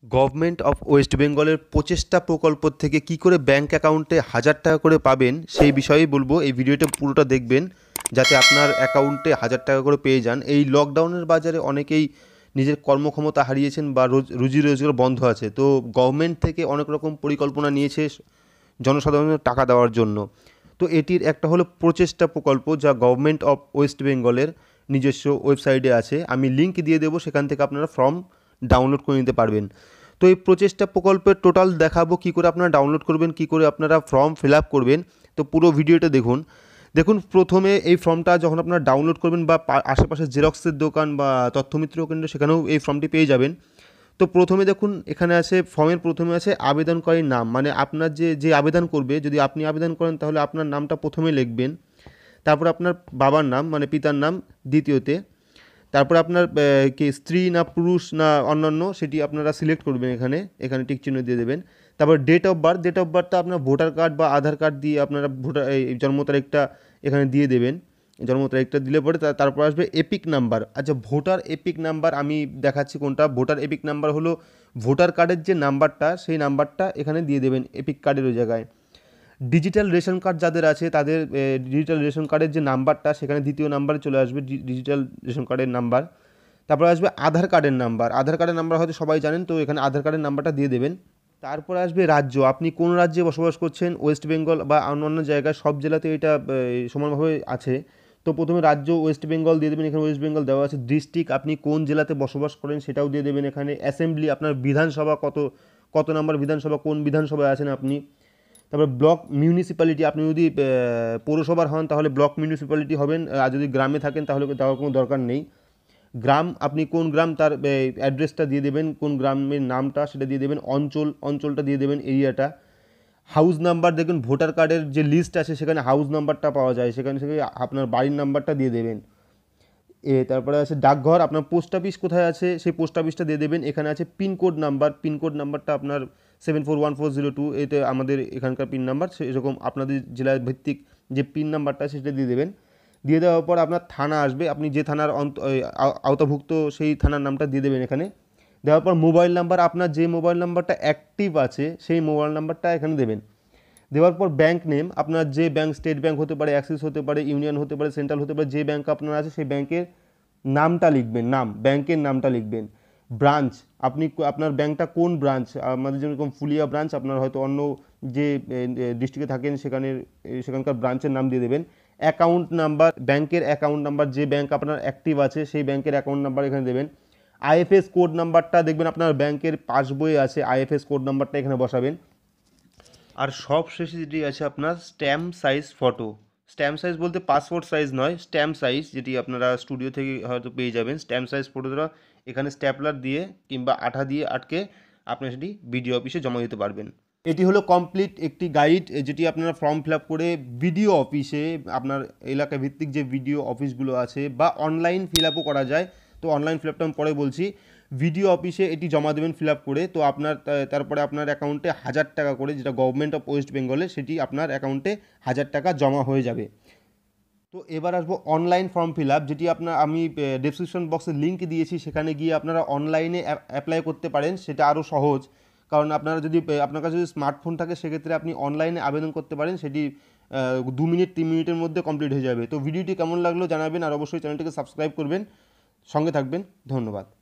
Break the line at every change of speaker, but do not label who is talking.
Government of West বেঙ্গলের প্রচেষ্টা প্রকল্প থেকে কি করে ব্যাঙ্ক অ্যাকাউন্টে 1,000 টাকা করে পাবেন সেই বিষয়েই বলবো। এই ভিডিওটা পুরোটা দেখবেন যাতে আপনার অ্যাকাউন্টে 1,000 টাকা করে পেয়ে যান। এই লকডাউনের বাজারে অনেকেই নিজের কর্মক্ষমতা হারিয়েছেন বা রুজি রোজগার বন্ধ আছে, তো গভর্নমেন্ট থেকে অনেক রকম পরিকল্পনা নিয়েছে জনসাধারণের টাকা দেওয়ার জন্য। তো এটির একটা হলো প্রচেষ্টা প্রকল্প, যা গভর্নমেন্ট অফ ওয়েস্ট বেঙ্গলের নিজস্ব ওয়েবসাইটে আছে। আমি লিঙ্ক দিয়ে দেবো, সেখান থেকে আপনারা ফর্ম ডাউনলোড করে নিতে পারবেন। তো এই প্রচেষ্টা প্রকল্পের টোটাল দেখাবো, কী করে আপনারা ডাউনলোড করবেন, কী করে আপনারা ফর্ম ফিল আপ করবেন। তো পুরো ভিডিওটা দেখুন প্রথমে এই ফর্মটা যখন আপনারা ডাউনলোড করবেন বা আশেপাশে জেরক্সের দোকান বা তথ্যমিত্র কেন্দ্র সেখানেও এই ফর্মটি পেয়ে যাবেন। তো প্রথমে দেখুন এখানে আছে, ফর্মের প্রথমে আছে আবেদনকারীর নাম, মানে আপনার যে আবেদন করবে, যদি আপনি আবেদন করেন তাহলে আপনার নামটা প্রথমে লিখবেন। তারপর আপনার বাবার নাম মানে পিতার নাম দ্বিতীয়তে। তারপর আপনার কি স্ত্রী না পুরুষ না অন্যান্য সেটি আপনারা সিলেক্ট করবেন, এখানে টিক চিহ্ন দিয়ে দেবেন। তারপর ডেট অফ বার্থটা আপনার ভোটার কার্ড বা আধার কার্ড দিয়ে আপনারা জন্ম তারিখটা এখানে দিয়ে দেবেন। জন্ম তারিখটা দিলে পরে তারপর আসবে এপিক নাম্বার। আচ্ছা, ভোটার এপিক নাম্বার আমি দেখাচ্ছি কোনটা। ভোটার এপিক নাম্বার হলো ভোটার কার্ডের যে নাম্বারটা, সেই নাম্বারটা এখানে দিয়ে দেবেন এপিক কার্ডের ওই জায়গায়। ডিজিটাল রেশন কার্ড যাদের আছে তাদের ডিজিটাল রেশন কার্ডের যে নাম্বারটা সেখানে দ্বিতীয় নাম্বারে চলে আসবে ডিজিটাল রেশন কার্ডের নাম্বার। তারপরে আসবে আধার কার্ডের নাম্বার হয়তো সবাই জানেন, তো এখানে আধার কার্ডের নাম্বারটা দিয়ে দেবেন। তারপরে আসবে রাজ্য, আপনি কোন রাজ্যে বসবাস করছেন, ওয়েস্ট বেঙ্গল বা অন্যান্য জায়গায় সব জেলাতে এটা সমানভাবে আছে। তো প্রথমে রাজ্য ওয়েস্ট বেঙ্গল দিয়ে দেবেন, এখানে ওয়েস্ট বেঙ্গল দেওয়া আছে। ডিস্ট্রিক্ট আপনি কোন জেলাতে বসবাস করেন সেটাও দিয়ে দেবেন এখানে। অ্যাসেম্বলি আপনার বিধানসভা কত নম্বর বিধানসভা, কোন বিধানসভায় আছেন আপনি। তারপর ব্লক মিউনিসিপ্যালিটি, আপনি যদি পৌরসভার হন তাহলে ব্লক মিউনিসিপ্যালিটি হবেন, আর যদি গ্রামে থাকেন তাহলে দেওয়ার কোনো দরকার নেই। গ্রাম, আপনি কোন গ্রাম তার অ্যাড্রেসটা দিয়ে দেবেন, কোন গ্রামের নামটা সেটা দিয়ে দেবেন। অঞ্চলটা দিয়ে দেবেন, এরিয়াটা। হাউস নাম্বার, দেখবেন ভোটার কার্ডের যে লিস্ট আছে সেখানে হাউস নাম্বারটা পাওয়া যায়, সেখানে থেকে আপনার বাড়ির নাম্বারটা দিয়ে দেবেন। তারপরে আছে ডাকঘর, আপনার পোস্ট অফিস কোথায় আছে সেই পোস্ট অফিসটা দিয়ে দেবেন। এখানে আছে পিনকোড নাম্বারটা আপনার 741402, এতে আমাদের এখানকার পিন নাম্বার, সেরকম আপনাদের জেলা ভিত্তিক যে পিন নাম্বারটা সেটা দিয়ে দেবেন। দিয়ে দেওয়ার পর আপনার থানা আসবে, আপনি যে থানার আওতাভুক্ত সেই থানার নামটা দিয়ে দেবেন এখানে। দেওয়ার পর মোবাইল নাম্বার, আপনার যে মোবাইল নাম্বারটা অ্যাক্টিভ আছে সেই মোবাইল নাম্বারটা এখানে দেবেন। দেওয়ার পর ব্যাঙ্ক নেম, আপনার যে ব্যাঙ্ক, স্টেট ব্যাঙ্ক হতে পারে, অ্যাক্সিস হতে পারে, ইউনিয়ন হতে পারে, সেন্ট্রাল হতে পারে, যে ব্যাঙ্ক আপনার আছে সেই ব্যাঙ্কের নামটা লিখবেন, ব্যাঙ্কের নামটা লিখবেন। ব্রাঞ্চ, আপনি আপনার ব্যাঙ্কটা কোন ব্রাঞ্চ, আমাদের যেরকম ফুলিয়া ব্রাঞ্চ, আপনার হয়তো অন্য যে ডিস্ট্রিক্টে থাকেন সেখানকার ব্রাঞ্চের নাম দিয়ে দেবেন। অ্যাকাউন্ট নাম্বার, ব্যাঙ্কের অ্যাকাউন্ট নাম্বার, যে ব্যাঙ্ক আপনার অ্যাক্টিভ আছে সেই ব্যাঙ্কের অ্যাকাউন্ট নাম্বার এখানে দেবেন। আইএফএস কোড নাম্বারটা দেখবেন আপনার ব্যাঙ্কের পাসবইয়ে আছে, আইএফএস কোড নাম্বারটা এখানে বসাবেন। আর সব শেষে যেটি আছে আপনার stamp size photo. Stamp size বলতে পাসপোর্ট সাইজ নয়, স্ট্যাম্প সাইজ, যেটি আপনারা স্টুডিও থেকে হয়তো পেয়ে যাবেন। স্ট্যাম্প সাইজ ফটোটা এখানে স্ট্যাপলার দিয়ে কিংবা আঠা দিয়ে আটকে আপনি সেটি বিডিও অফিসে জমা দিতে পারবেন। এটি হলো কমপ্লিট একটি গাইড, যেটি আপনারা ফর্ম ফিল আপ করে বিডিও অফিসে, আপনার এলাকা ভিত্তিক যে বিডিও অফিসগুলো আছে, বা অনলাইন ফিল আপও করা যায়। তো অনলাইন ফিল আপটা আমি পরে বলছি। ভিডিও অফিসে এটি জমা দেবেন ফিল আপ করে। তো আপনার তারপরে আপনার অ্যাকাউন্টে 1,000 টাকা করে, যেটা গভর্নমেন্ট অফ ওয়েস্ট বেঙ্গলে, সেটি আপনার অ্যাকাউন্টে 1,000 টাকা জমা হয়ে যাবে। তো এবার আসবো অনলাইন ফর্ম ফিল আপ, যেটি আমি ডেসক্রিপশন বক্সে লিঙ্ক দিয়েছি, সেখানে গিয়ে আপনারা অনলাইনে অ্যাপ্লাই করতে পারেন। সেটা আরও সহজ, কারণ আপনারা যদি আপনার কাছে যদি স্মার্টফোন থাকে সেক্ষেত্রে আপনি অনলাইনে আবেদন করতে পারেন। সেটি 2 মিনিট 3 মিনিটের মধ্যে কমপ্লিট হয়ে যাবে। তো ভিডিওটি কেমন লাগলো জানাবেন, আর অবশ্যই চ্যানেলটিকে সাবস্ক্রাইব করবেন, সঙ্গে থাকবেন। ধন্যবাদ।